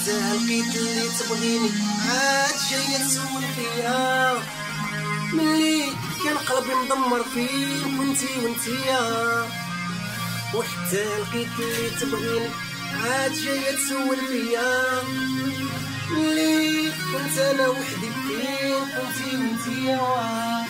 وحتى لقيت اللي تبغيني عاد جاية تسول فيا. ملي كان قلبي مدمر فيه كنتي وانتيا، وحتى لقيت اللي تبغيني عاد جاية تسول فيا. ملي كنت انا وحدي فين كنتي وانتيا.